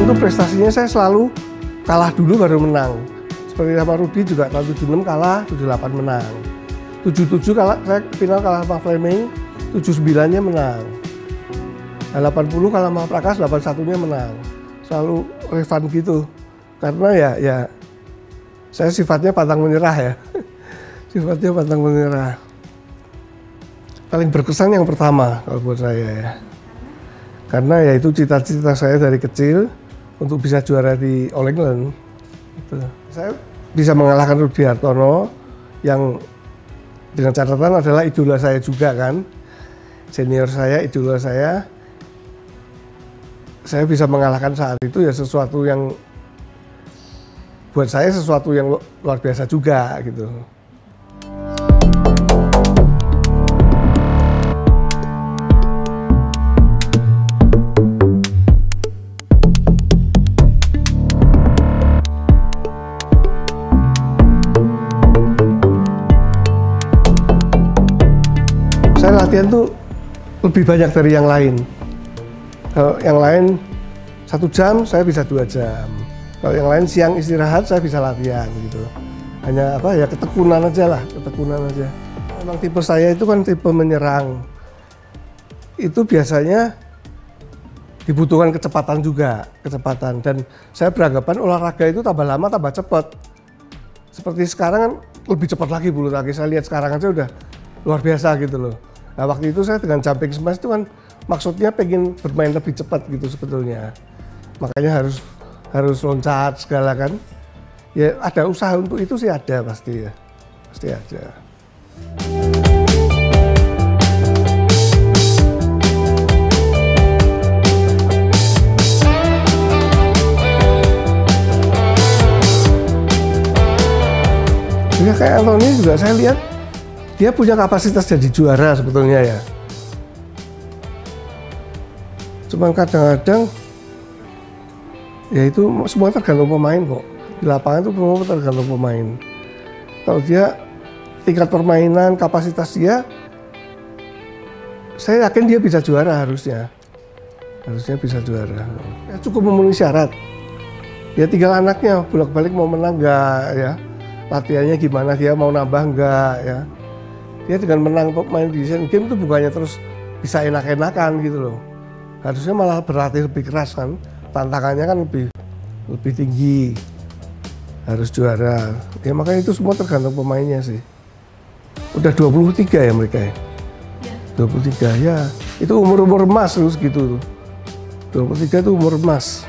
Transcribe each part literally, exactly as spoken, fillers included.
itu prestasinya saya selalu kalah dulu baru menang. Seperti sama Rudy juga tahun tujuh puluh enam kalah, tujuh puluh delapan menang. tujuh puluh tujuh kalah, saya final kalah sama Fleming, tujuh puluh sembilan-nya menang. delapan puluh kalah sama Prakas, delapan puluh satu-nya menang. Selalu relevan gitu. Karena ya ya saya sifatnya pantang menyerah ya. Sifatnya pantang menyerah. Paling berkesan yang pertama kalau buat saya ya. Karena ya itu cita-cita saya dari kecil untuk bisa juara di All England. Gitu. Saya bisa mengalahkan Rudy Hartono yang dengan catatan adalah idola saya juga kan. Senior saya, idola saya. Saya bisa mengalahkan saat itu ya sesuatu yang buat saya sesuatu yang luar biasa juga gitu. Saya latihan tuh lebih banyak dari yang lain. Kalau yang lain satu jam, saya bisa dua jam. Kalau yang lain siang istirahat, saya bisa latihan gitu. Hanya apa ya ketekunan aja lah, ketekunan aja. Memang tipe saya itu kan tipe menyerang. Itu biasanya dibutuhkan kecepatan juga, kecepatan. Dan saya beranggapan olahraga itu tambah lama tambah cepat. Seperti sekarang kan lebih cepat lagi bulu tangkis. Saya lihat sekarang aja udah luar biasa gitu loh. Nah waktu itu saya dengan jumping smash itu kan maksudnya pengen bermain lebih cepat gitu sebetulnya. Makanya harus harus loncat segala kan. Ya ada usaha untuk itu sih ada pasti ya. Pasti ada. Ya kayak Anthony juga saya lihat dia punya kapasitas jadi juara sebetulnya ya. Cuman kadang-kadang ya itu semua tergantung pemain kok. Di lapangan itu semua tergantung pemain. Kalau dia tingkat permainan, kapasitas dia, saya yakin dia bisa juara harusnya. Harusnya bisa juara. Ya, cukup memenuhi syarat. Ya tinggal anaknya bolak-balik mau menang enggak ya. Latihannya gimana, dia mau nambah enggak ya. Dia dengan menang main di Asian Games itu bukannya terus bisa enak-enakan gitu loh. Harusnya malah berlatih lebih keras kan. Tantangannya kan lebih lebih tinggi. Harus juara. Ya makanya itu semua tergantung pemainnya sih. Udah dua puluh tiga ya mereka ya? dua puluh tiga ya. Itu umur-umur emas terus gitu. dua puluh tiga itu umur emas.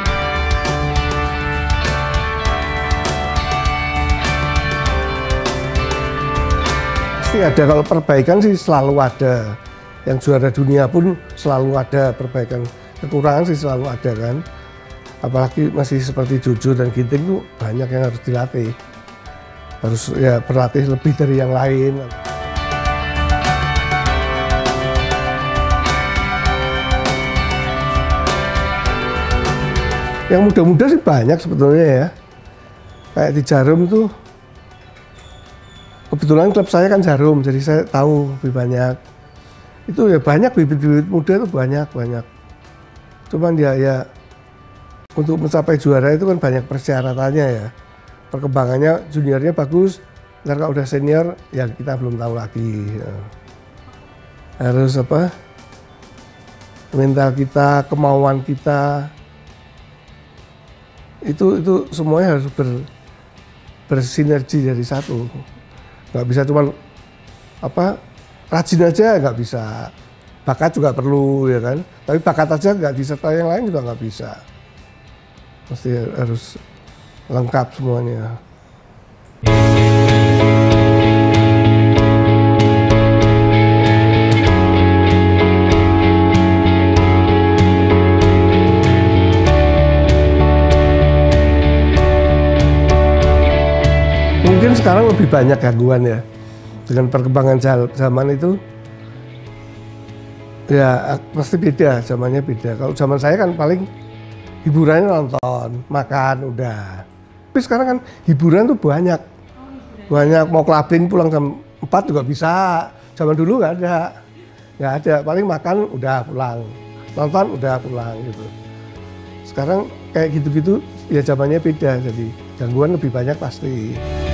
Pasti ada, kalau perbaikan sih selalu ada. Yang juara dunia pun selalu ada perbaikan. Kekurangan sih selalu ada kan. Apalagi masih seperti Jojo dan Ginting tuh banyak yang harus dilatih. Harus ya berlatih lebih dari yang lain. Yang muda-muda sih banyak sebetulnya ya. Kayak di Jarum tuh. Kebetulan klub saya kan Jarum, jadi saya tahu lebih banyak. Itu ya banyak bibit-bibit muda itu banyak-banyak. Cuman ya ya untuk mencapai juara itu kan banyak persyaratannya ya. Perkembangannya juniornya bagus, ntar kalau udah senior ya kita belum tahu lagi. Ya. Harus apa? Mental kita, kemauan kita, itu itu semuanya harus ber, bersinergi jadi satu. Nggak bisa cuman apa rajin aja nggak bisa, bakat juga perlu ya kan, tapi bakat aja nggak disertai yang lain juga nggak bisa, mesti harus lengkap semuanya. Mungkin sekarang lebih banyak gangguan ya, dengan perkembangan zaman itu, ya pasti beda, zamannya beda. Kalau zaman saya kan paling hiburannya nonton, makan, udah. Tapi sekarang kan hiburan tuh banyak, banyak mau clubbing pulang jam empat juga bisa. Zaman dulu nggak ada, nggak ada. Paling makan udah pulang, nonton udah pulang gitu. Sekarang kayak gitu-gitu ya zamannya beda, jadi gangguan lebih banyak pasti.